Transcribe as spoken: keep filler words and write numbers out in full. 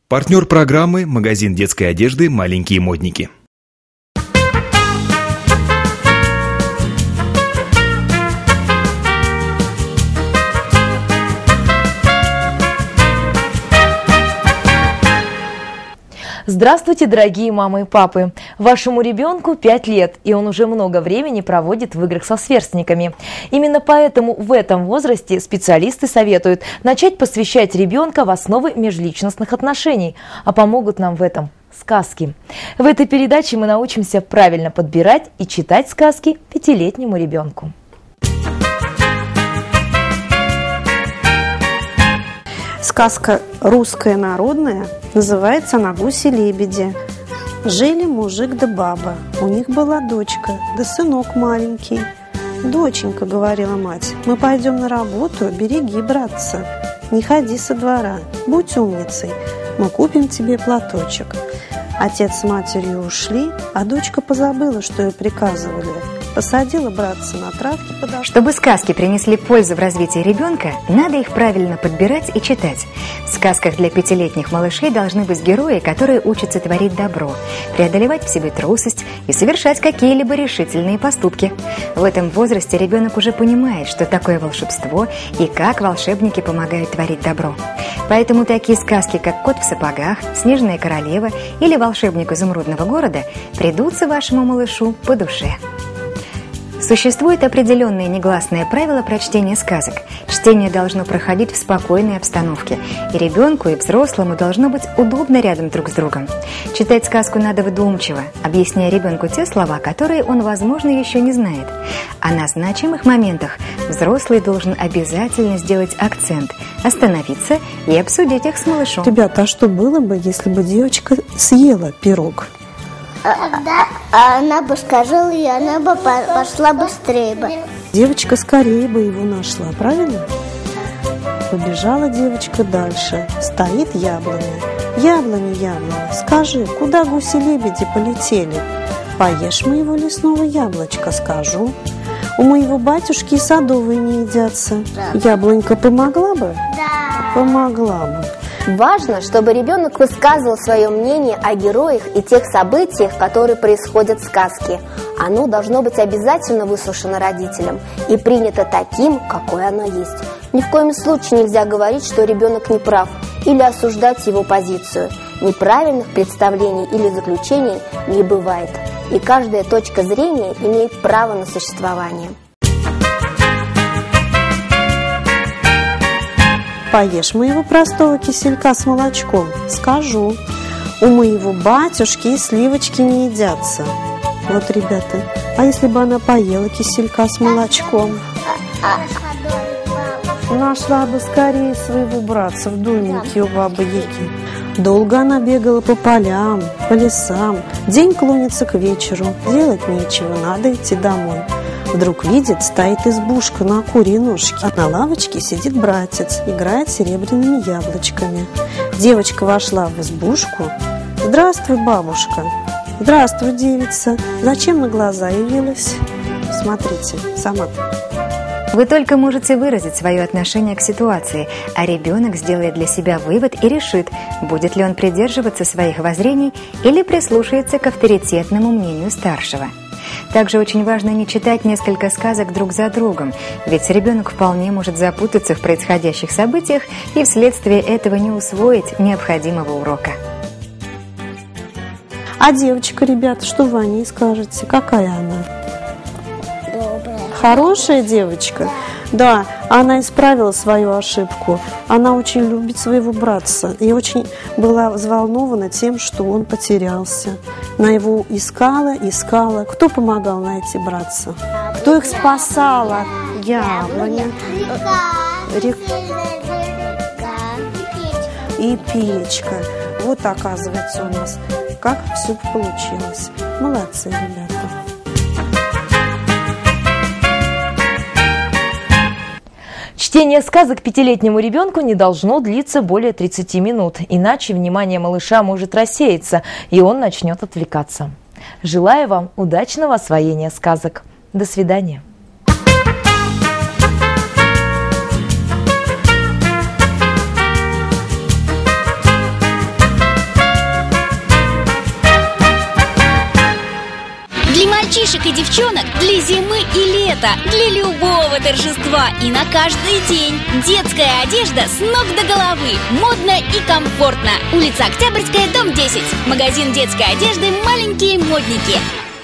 Партнер программы – магазин детской одежды «Маленькие модники». Здравствуйте, дорогие мамы и папы! Вашему ребенку пять лет, и он уже много времени проводит в играх со сверстниками. Именно поэтому в этом возрасте специалисты советуют начать посвящать ребенка в основы межличностных отношений, а помогут нам в этом сказки. В этой передаче мы научимся правильно подбирать и читать сказки пятилетнему ребенку. Сказка русская народная, называется она «Гуси-лебеди». Жили мужик да баба, у них была дочка, да сынок маленький. «Доченька, — говорила мать, — мы пойдем на работу, береги, братца, не ходи со двора, будь умницей, мы купим тебе платочек». Отец с матерью ушли, а дочка позабыла, что ей приказывали. Посадила братца на травке подошла. Чтобы сказки принесли пользу в развитии ребенка, надо их правильно подбирать и читать. В сказках для пятилетних малышей должны быть герои, которые учатся творить добро, преодолевать в себе трусость и совершать какие-либо решительные поступки. В этом возрасте ребенок уже понимает, что такое волшебство и как волшебники помогают творить добро. Поэтому такие сказки, как «Кот в сапогах», «Снежная королева» или «Волшебник изумрудного города» придутся вашему малышу по душе. Существует определенное негласное правило прочтения сказок. Чтение должно проходить в спокойной обстановке, и ребенку, и взрослому должно быть удобно рядом друг с другом. Читать сказку надо вдумчиво, объясняя ребенку те слова, которые он, возможно, еще не знает. А на значимых моментах взрослый должен обязательно сделать акцент, остановиться и обсудить их с малышом. Ребята, а что было бы, если бы девочка съела пирог? А она бы сказала, и она бы пошла быстрее бы. Девочка скорее бы его нашла, правильно? Побежала девочка дальше. Стоит яблоня. Яблоня, яблоня, скажи, куда гуси-лебеди полетели? Поешь моего лесного яблочка, скажу. У моего батюшки и садовые не едятся. Яблонька помогла бы? Да. Помогла бы. Важно, чтобы ребенок высказывал свое мнение о героях и тех событиях, которые происходят в сказке. Оно должно быть обязательно выслушано родителям и принято таким, какое оно есть. Ни в коем случае нельзя говорить, что ребенок не прав, или осуждать его позицию. Неправильных представлений или заключений не бывает, и каждая точка зрения имеет право на существование. Поешь моего простого киселька с молочком, скажу. У моего батюшки и сливочки не едятся. Вот, ребята, а если бы она поела киселька с молочком? Нашла бы скорее своего братца в домике у бабы-яги. Долго она бегала по полям, по лесам. День клонится к вечеру, делать нечего, надо идти домой. Вдруг видит, стоит избушка на курьей ножке, а на лавочке сидит братец, играет серебряными яблочками. Девочка вошла в избушку. «Здравствуй, бабушка!» «Здравствуй, девица! Зачем на глаза явилась?» Смотрите, сама-то. Вы только можете выразить свое отношение к ситуации, а ребенок сделает для себя вывод и решит, будет ли он придерживаться своих воззрений или прислушается к авторитетному мнению старшего. Также очень важно не читать несколько сказок друг за другом, ведь ребенок вполне может запутаться в происходящих событиях и вследствие этого не усвоить необходимого урока. А девочка, ребята, что вы о ней скажете? Какая она? Добрая. Хорошая девочка? Да, она исправила свою ошибку. Она очень любит своего братца и очень была взволнована тем, что он потерялся. Она его искала, искала. Кто помогал найти братца? Кто их спасал от яблони? И печка. Вот, оказывается, у нас как все получилось. Молодцы, ребята. Чтение сказок пятилетнему ребенку не должно длиться более тридцати минут, иначе внимание малыша может рассеяться, и он начнет отвлекаться. Желаю вам удачного освоения сказок. До свидания. мальчишек и девчонок для зимы и лета, для любого торжества и на каждый день. Детская одежда с ног до головы, модно и комфортно. Улица Октябрьская, дом десять. Магазин детской одежды «Маленькие модники».